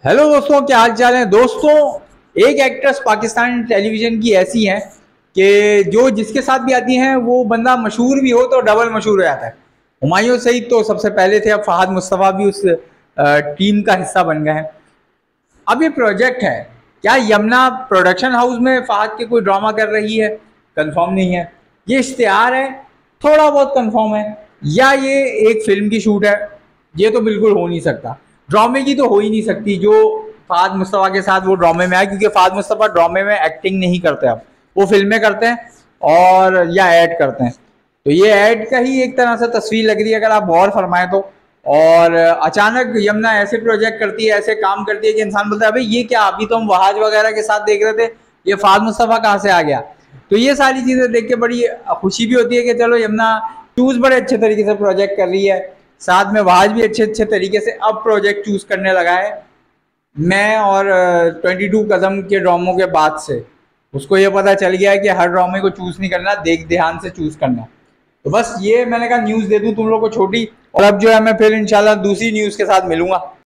Hello दोस्तों, क्या हाल चाल है दोस्तों। एक एक्ट्रेस पाकिस्तान टेलीविजन की ऐसी है कि जो जिसके साथ भी आती हैं वो बंदा मशहूर भी हो तो डबल मशहूर हो जाता है। हुमायूं सईद तो सबसे पहले थे, अब फहद मुस्तफ़ा भी उस टीम का हिस्सा बन गए हैं। अब ये प्रोजेक्ट है, क्या यमुना प्रोडक्शन हाउस में फहद के कोई ड्रामा कर रही है? कंफर्म नहीं है। ये इश्तिहार है, थोड़ा बहुत कंफर्म है। या ये एक फिल्म की शूट है? ये तो बिल्कुल हो नहीं सकता। ड्रामे की तो हो ही नहीं सकती जो फहद मुस्तफ़ा के साथ वो ड्रामे में आए, क्योंकि फहद मुस्तफ़ा ड्रामे में एक्टिंग नहीं करते, अब वो फिल्में करते हैं और या ऐड करते हैं। तो ये ऐड का ही एक तरह से तस्वीर लग रही है अगर आप गौर फरमाएं तो। और अचानक यमुना ऐसे प्रोजेक्ट करती है, ऐसे काम करती है कि इंसान बोलता है भाई ये क्या, अभी तो हम वहाज वगैरह के साथ देख रहे थे, ये फहद मुस्तफ़ा कहाँ से आ गया। तो ये सारी चीज़ें देख के बड़ी खुशी भी होती है कि चलो यमुना चूज बड़े अच्छे तरीके से प्रोजेक्ट कर रही है, साथ में वहाज भी अच्छे अच्छे तरीके से अब प्रोजेक्ट चूज करने लगा है। मैं और 22 कदम के ड्रामों के बाद से उसको ये पता चल गया है कि हर ड्रामे को चूज नहीं करना, देख ध्यान से चूज करना। तो बस ये मैंने कहा न्यूज़ दे दूं तुम लोग को छोटी, और अब जो है मैं फिर इंशाल्लाह दूसरी न्यूज़ के साथ मिलूंगा।